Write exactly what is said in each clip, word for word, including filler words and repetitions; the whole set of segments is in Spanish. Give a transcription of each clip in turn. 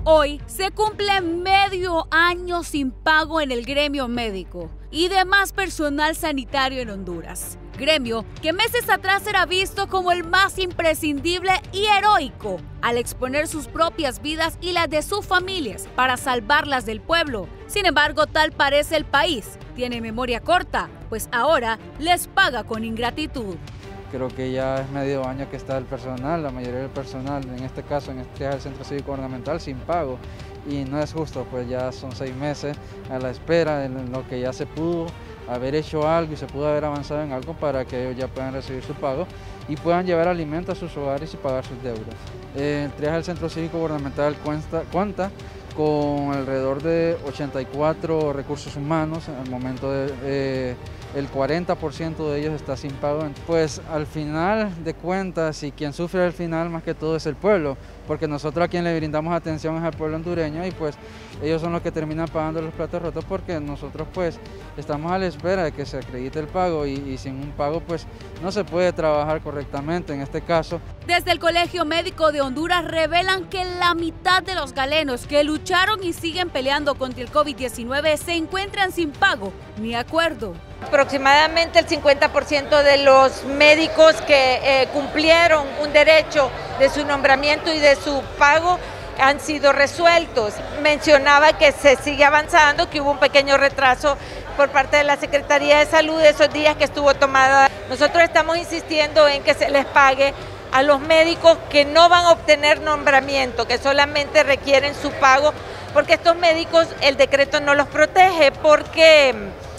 Hoy se cumple medio año sin pago en el gremio médico y demás personal sanitario en Honduras. Gremio que meses atrás era visto como el más imprescindible y heroico al exponer sus propias vidas y las de sus familias para salvarlas del pueblo. Sin embargo, tal parece el país tiene memoria corta, pues ahora les paga con ingratitud. Creo que ya es medio año que está el personal, la mayoría del personal, en este caso en este el Centro Cívico Gubernamental, sin pago. Y no es justo, pues ya son seis meses a la espera en lo que ya se pudo haber hecho algo y se pudo haber avanzado en algo para que ellos ya puedan recibir su pago y puedan llevar alimento a sus hogares y pagar sus deudas. El Triaje del Centro Cívico Gubernamental cuenta, cuenta con alrededor de ochenta y cuatro recursos humanos. Al momento de, eh, el cuarenta por ciento de ellos está sin pago. Pues al final de cuentas, y quien sufre al final más que todo es el pueblo, porque nosotros a quien le brindamos atención es al pueblo hondureño y pues ellos son los que terminan pagando los platos rotos porque nosotros pues estamos a la espera de que se acredite el pago y, y sin un pago pues no se puede trabajar correctamente en este caso. Desde el Colegio Médico de Honduras revelan que la mitad de los galenos que lucharon y siguen peleando contra el COVID diecinueve se encuentran sin pago ni acuerdo. Aproximadamente el cincuenta por ciento de los médicos que eh, cumplieron un derecho de su nombramiento y de su pago han sido resueltos. Mencionaba que se sigue avanzando, que hubo un pequeño retraso por parte de la Secretaría de Salud esos días que estuvo tomada. Nosotros estamos insistiendo en que se les pague a los médicos que no van a obtener nombramiento, que solamente requieren su pago, porque estos médicos el decreto no los protege porque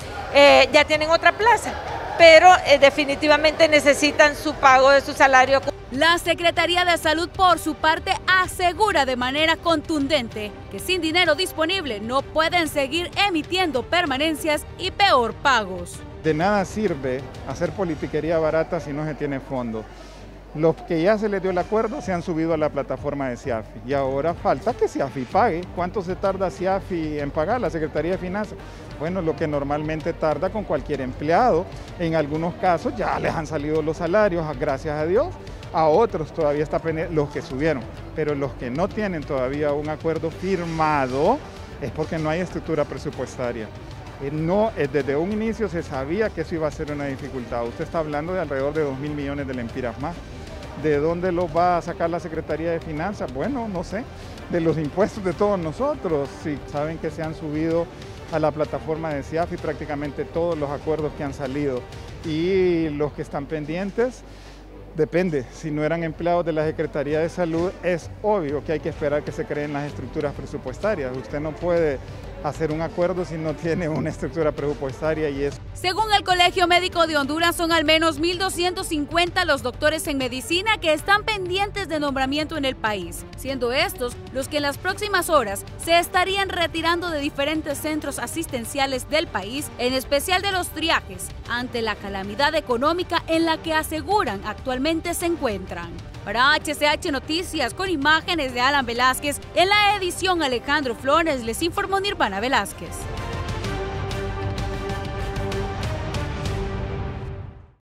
eh, ya tienen otra plaza, pero eh, definitivamente necesitan su pago de su salario. La Secretaría de Salud, por su parte, asegura de manera contundente que sin dinero disponible no pueden seguir emitiendo permanencias y peor pagos. De nada sirve hacer politiquería barata si no se tiene fondo. Los que ya se les dio el acuerdo se han subido a la plataforma de CIAFI y ahora falta que CIAFI pague. ¿Cuánto se tarda CIAFI en pagar, la Secretaría de Finanzas? Bueno, lo que normalmente tarda con cualquier empleado. En algunos casos ya les han salido los salarios, gracias a Dios. A otros todavía está pendiente, los que subieron, pero los que no tienen todavía un acuerdo firmado es porque no hay estructura presupuestaria. No, desde un inicio se sabía que eso iba a ser una dificultad. Usted está hablando de alrededor de dos mil millones de lempiras más. ¿De dónde los va a sacar la Secretaría de Finanzas? Bueno, no sé, de los impuestos de todos nosotros. Sí, saben que se han subido a la plataforma de CIAFI prácticamente todos los acuerdos que han salido y los que están pendientes. Depende, si no eran empleados de la Secretaría de Salud, es obvio que hay que esperar que se creen las estructuras presupuestarias. Usted no puede hacer un acuerdo si no tiene una estructura presupuestaria y es... Según el Colegio Médico de Honduras, son al menos mil doscientos cincuenta los doctores en medicina que están pendientes de nombramiento en el país, siendo estos los que en las próximas horas se estarían retirando de diferentes centros asistenciales del país, en especial de los triajes, ante la calamidad económica en la que aseguran actualmente se encuentran. Para H C H Noticias, con imágenes de Alan Velázquez, en la edición Alejandro Flores, les informó Nirvana Velázquez.